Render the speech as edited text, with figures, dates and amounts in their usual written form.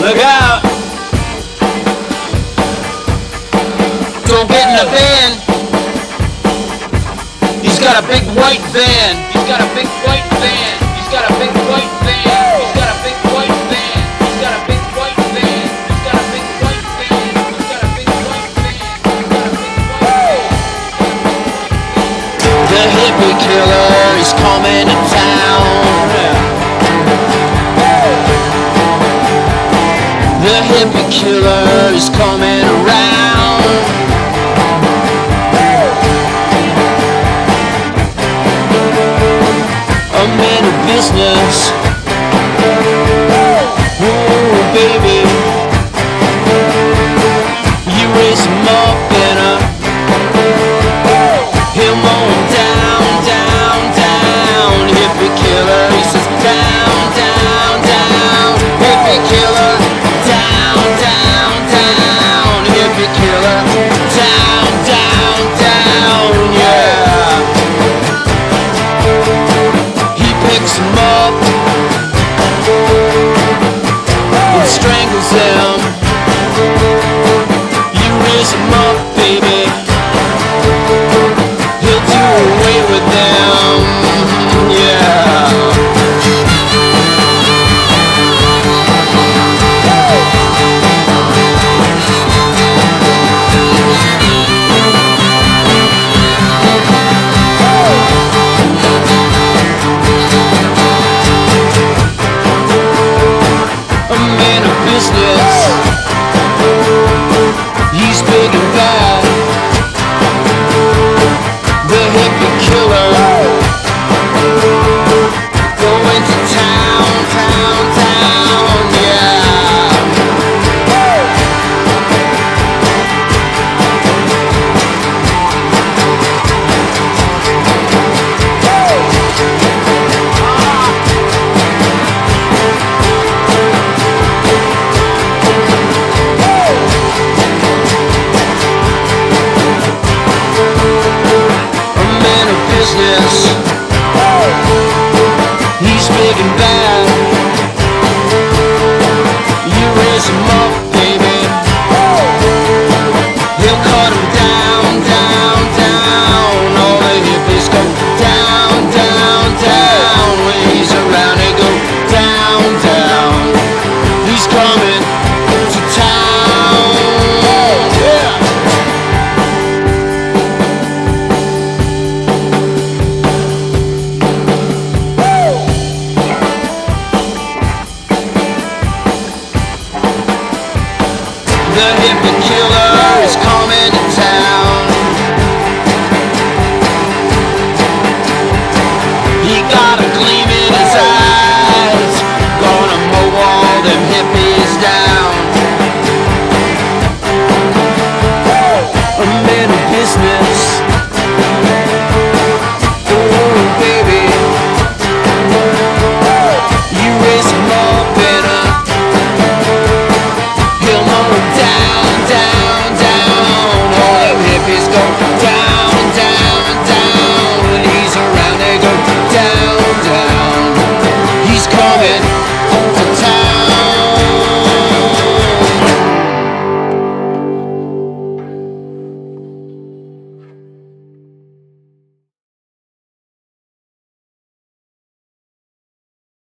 Look out! Don't get in a van. He's got a big white van. He's got a big white van. He's got a big white van. He's got a big white van. He's got a big white van. He's got a big white van. He's got a big white van. He's got a big white van. The hippie killer is coming to town. The hippie killer is coming around. I'm in a business. Ooh, baby. You raise him up and he'll mow him down, down, down. Hippie killer, he says down, down, down. Hippie killer. Down, down, down, hippie killer. Down, down, down, yeah. He picks him up and strangles him. You raise him up, baby. He'll do away with them, yeah. He's big and bad, the hippie killer, going to town, town, town, yeah. He's big and bad. You raise him up, baby. He'll cut him down, down, down. All the hippies go down, down, down. When he's around, they go down, down. He's coming to town, yeah. The hippie killer